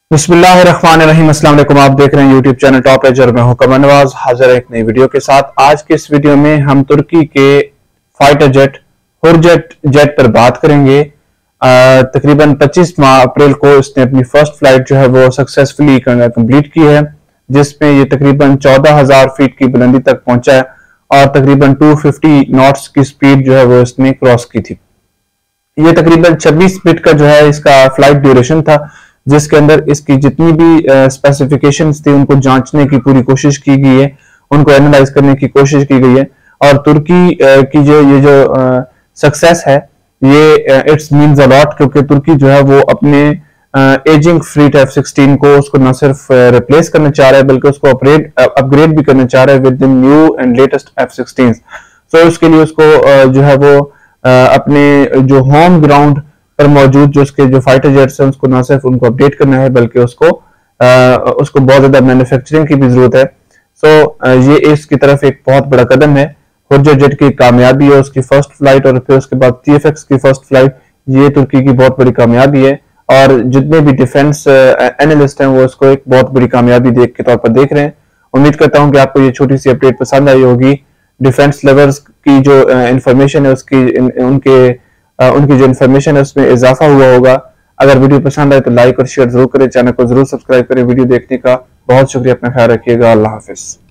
बिस्मिल्लाहिर्रहमानिर्रहीम। अस्सलाम वालेकुम। आप देख रहे हैं यूट्यूब चैनल टॉप एज और मैं हूं कमर नवाज, हाजिर है एक नई वीडियो के साथ। आज के इस वीडियो में हम तुर्की के फाइटर जेट हुरजेट जेट पर बात करेंगे। तकरीबन 25 अप्रैल को इसने अपनी फर्स्ट फ्लाइट जो है वो सक्सेसफुली कंप्लीट की है, जिसमें ये तकरीबन 14,000 फीट की बुलंदी तक पहुंचा है और तकरीबन 250 नॉट्स की स्पीड जो है वो इसने क्रॉस की थी। ये तकरीबन 26 मिनट का जो है इसका फ्लाइट ड्यूरेशन था, जिसके अंदर इसकी जितनी भी स्पेसिफिकेशंस थी उनको जांचने की पूरी कोशिश की गई है, उनको एनालाइज करने की कोशिश की गई है। और तुर्की की ये जो सक्सेस है ये इट्स मीन्स अ लॉट, क्योंकि तुर्की जो है वो अपने एजिंग फ्लीट F-16 को उसको न सिर्फ रिप्लेस करना चाह रहा है बल्कि उसको अपग्रेड भी करना चाह रहा है with the new and latest F-16। So उसके लिए उसको जो है वो अपने जो होम ग्राउंड पर मौजूद जो उसके जो फाइटर जेट्स हैं उसको ना सिर्फ उनको अपडेट करना है बल्कि उसको बहुत ज्यादा मैन्युफैक्चरिंग की भी जरूरत है। सो ये इसकी तरफ एक बहुत बड़ा कदम है। हुरजेट जेट की कामयाबी है, उसकी फर्स्ट फ्लाइट और फिर उसके बाद TFX की फर्स्ट फ्लाइट, ये तुर्की की बहुत बड़ी कामयाबी है और जितने भी डिफेंस एनालिस्ट हैं वो इसको एक बहुत बड़ी कामयाबी के तौर पर देख रहे हैं। उम्मीद करता हूं कि आपको ये छोटी सी अपडेट पसंद आई होगी। डिफेंस लेवल्स की जो इंफॉर्मेशन है उसकी उनकी जो इन्फॉर्मेशन है उसमें इजाफा हुआ होगा। अगर वीडियो पसंद आए तो लाइक और शेयर जरूर करें, चैनल को जरूर सब्सक्राइब करें। वीडियो देखने का बहुत शुक्रिया, अपना ख्याल रखिएगा। अल्लाह हाफिज।